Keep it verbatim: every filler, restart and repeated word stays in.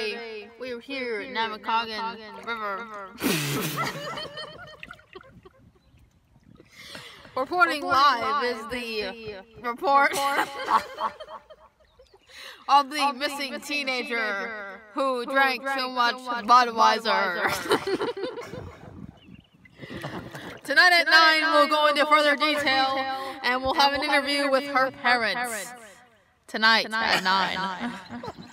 Saturday, we were here at Namakogan River. Reporting live is the report of the missing teenager who drank too much Budweiser. Tonight at nine, we'll go into further detail, and we'll have an interview with her parents. Tonight at nine.